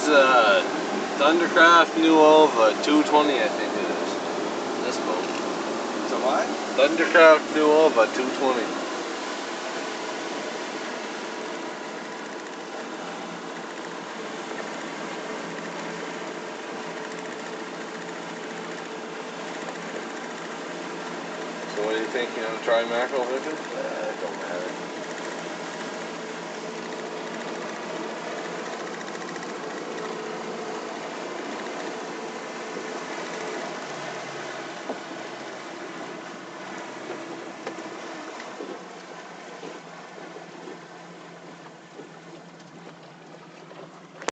is Thundercraft New Ova 220, I think it is. This boat. It's a what? Thundercraft New Ova 220. So what do you think? You want to try mackerel fishing? It don't matter.